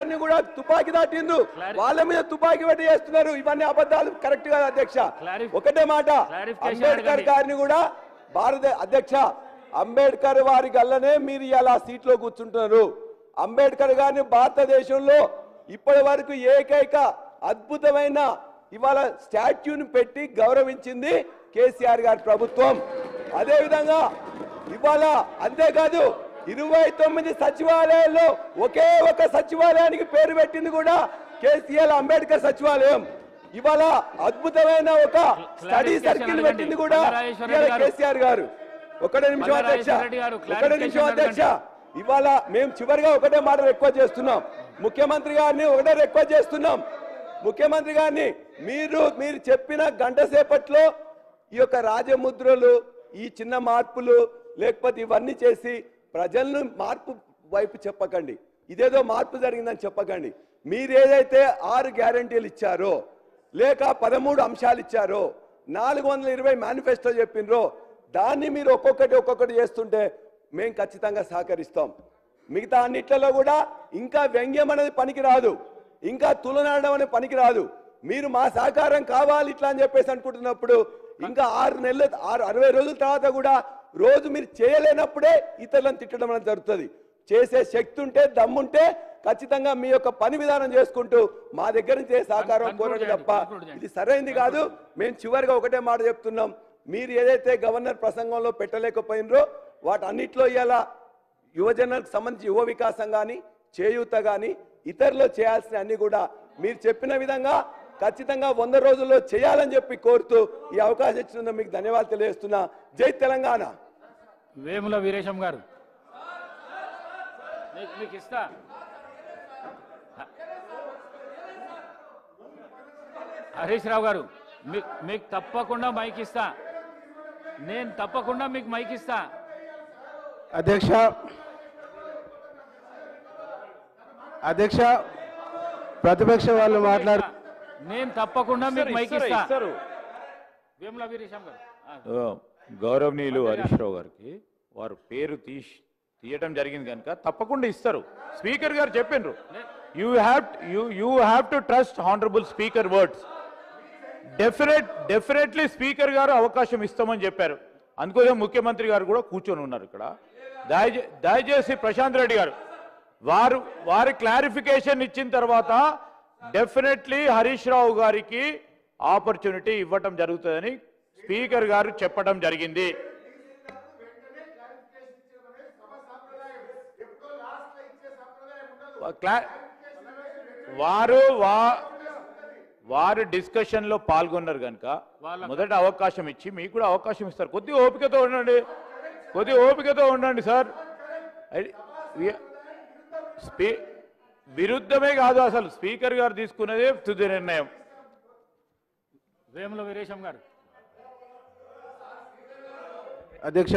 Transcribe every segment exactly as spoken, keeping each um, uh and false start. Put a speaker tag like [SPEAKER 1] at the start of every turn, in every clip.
[SPEAKER 1] కూడా తుపాకీ దాటిండ్రు, వాళ్ళ మీద తుపాకీ పెట్టి చేస్తున్నారు. ఇవన్నీ అబద్ధాలు, కరెక్ట్ కాదు అధ్యక్ష. ఒకటే మాట, అంబేద్కర్ గారిని కూడా భారత అధ్యక్ష అంబేద్కర్ వారి గల్లనే మీరు ఇలా సీట్లో కూర్చుంటున్నారు. అంబేద్కర్ గారిని భారతదేశంలో ఇప్పటి వరకు ఏకైక అద్భుతమైన ఇవాళ స్టాట్యూని పెట్టి గౌరవించింది కేసీఆర్ గారి ప్రభుత్వం. అదేవిధంగా ఇవాళ అంతేకాదు ఇరవై తొమ్మిది సచివాలయాల్లో ఒకే ఒక సచివాలయానికి పేరు పెట్టింది కూడా కేసీఆర్ అంబేద్కర్ సచివాలయం. ఇవాళ అద్భుతమైన ఒక స్టడీ సర్కిల్ పెట్టింది కూడా కేసీఆర్ గారు. ఒకటే నిమిషం అధ్యక్ష, ఒకటే నిమిషం అధ్యక్ష. ఇవాళ మేము చివరిగా ఒకటే మాట రిక్వెస్ట్ చేస్తున్నాం, ముఖ్యమంత్రి గారిని ఒకటే రిక్వెస్ట్ చేస్తున్నాం. ముఖ్యమంత్రి గారిని మీరు మీరు చెప్పిన గంట సేపట్లో ఈ యొక్క రాజముద్రలు, ఈ చిన్న మార్పులు లేకపోతే ఇవన్నీ చేసి ప్రజలను మార్పు వైపు చెప్పకండి, ఇదేదో మార్పు జరిగిందని చెప్పకండి. మీరు ఏదైతే ఆరు గ్యారంటీలు ఇచ్చారో లేక పదమూడు అంశాలు ఇచ్చారో, నాలుగు వందల ఇరవై మేనిఫెస్టో చెప్పినరో, దాన్ని మీరు ఒక్కొక్కటి ఒక్కొక్కటి చేస్తుంటే మేము ఖచ్చితంగా సహకరిస్తాం. మిగతా అన్నిట్లలో కూడా ఇంకా వ్యంగ్యం అనేది పనికి రాదు, ఇంకా తులనాడడం అనేది పనికి రాదు. మీరు మా సహకారం కావాలి ఇట్లా అని చెప్పేసి అనుకుంటున్నప్పుడు ఇంకా ఆరు నెలలు ఆరు అరవై రోజుల తర్వాత కూడా రోజు మీరు చేయలేనప్పుడే ఇతరులను తిట్టడం అనేది జరుగుతుంది. చేసే శక్తి ఉంటే దమ్ముంటే ఖచ్చితంగా మీ యొక్క పని విధానం చేసుకుంటూ మా దగ్గర నుంచి సహకారం కోరడం తప్ప ఇది సరైనది కాదు. మేము చివరిగా ఒకటే మాట చెప్తున్నాం, మీరు ఏదైతే గవర్నర్ ప్రసంగంలో పెట్టలేకపోయినరో వాటన్నిటిలో ఇలా యువజనులకు సంబంధించి యువ వికాసం కానీ చేయూత కానీ ఇతరులు చేయాల్సిన అన్ని కూడా మీరు చెప్పిన విధంగా ఖచ్చితంగా వంద రోజుల్లో చేయాలని చెప్పి కోరుతూ ఈ అవకాశం ఇచ్చిన మీకు ధన్యవాదాలు తెలియజేస్తున్నా. జై తెలంగాణ.
[SPEAKER 2] వేముల వీరేశం గారు మీకు ఇస్తా. హరీష్ రావు గారు మీకు తప్పకుండా మైక్ ఇస్తా, నేను తప్పకుండా మీకు మైక్ ఇస్తా.
[SPEAKER 3] అధ్యక్ష అధ్యక్ష ప్రతిపక్ష వాళ్ళు మాట్లాడు,
[SPEAKER 2] నేను తప్పకుండా మీకు మైక్ ఇస్తా. వేముల వీరేశం గారు.
[SPEAKER 4] గౌరవనీయులు హరీష్ రావు గారికి వారు పేరు తీసి తీయటం జరిగింది కనుక తప్పకుండా ఇస్తారు. స్పీకర్ గారు చెప్పిండ్రు, you have you you have to trust honourable speaker words. Definite definitely speaker గారు అవకాశం ఇస్తామని చెప్పారు. అందుకోసం ముఖ్యమంత్రి గారు కూడా కూర్చొని ఉన్నారు ఇక్కడ. దయచే దయచేసి ప్రశాంత్ రెడ్డి గారు వారు వారి క్లారిఫికేషన్ ఇచ్చిన తర్వాత డెఫినెట్లీ హరీష్ రావు గారికి ఆపర్చునిటీ ఇవ్వటం జరుగుతుందని స్పీకర్ గారు చెప్పడం జరిగింది. వారు వారు డిస్కషన్ లో పాల్గొన్నారు కనుక మొదట అవకాశం ఇచ్చి మీకు కూడా అవకాశం ఇస్తారు. కొద్దిగా ఓపికతో ఉండండి, కొద్దిగా ఓపికతో ఉండండి సార్. విరుద్ధమే కాదు, అసలు స్పీకర్ గారు తీసుకున్నదే తుది నిర్ణయం.
[SPEAKER 2] వేముల వీరేశం గారు.
[SPEAKER 3] అధ్యక్ష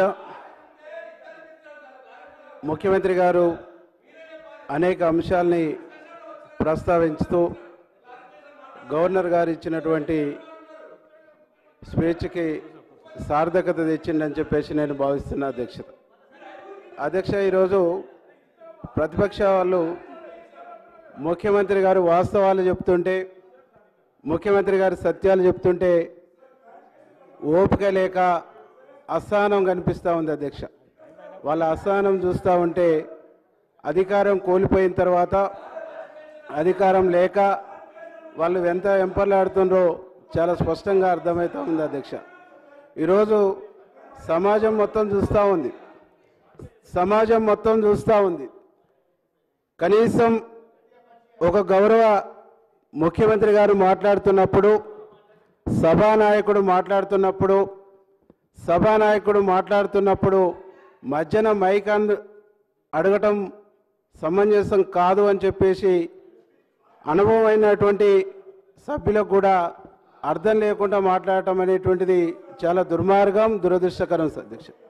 [SPEAKER 3] ముఖ్యమంత్రి గారు అనేక అంశాలని ప్రస్తావించుతూ గవర్నర్ గారు ఇచ్చినటువంటి స్వేచ్ఛకి సార్థకత తెచ్చిందని చెప్పేసి నేను భావిస్తున్నా అధ్యక్షత. అధ్యక్ష ఈరోజు ప్రతిపక్ష వాళ్ళు ముఖ్యమంత్రి గారు వాస్తవాలు చెప్తుంటే, ముఖ్యమంత్రి గారు సత్యాలు చెప్తుంటే ఓపిక లేక అసహనం కనిపిస్తూ ఉంది అధ్యక్ష. వాళ్ళ అసహనం చూస్తూ ఉంటే అధికారం కోల్పోయిన తర్వాత అధికారం లేక వాళ్ళు ఎంత ఎంపర్లాడుతుండ్రో చాలా స్పష్టంగా అర్థమవుతూ ఉంది అధ్యక్ష. ఈరోజు సమాజం మొత్తం చూస్తూ ఉంది, సమాజం మొత్తం చూస్తూ ఉంది. కనీసం ఒక గౌరవ ముఖ్యమంత్రి గారు మాట్లాడుతున్నప్పుడు, సభానాయకుడు మాట్లాడుతున్నప్పుడు సభానాయకుడు మాట్లాడుతున్నప్పుడు మధ్యన మైక్ అడగటం సమంజసం కాదు అని చెప్పేసి అనుభవమైనటువంటి సభ్యులకు కూడా అర్థం లేకుండా మాట్లాడటం అనేటువంటిది చాలా దుర్మార్గం, దురదృష్టకరం అధ్యక్ష.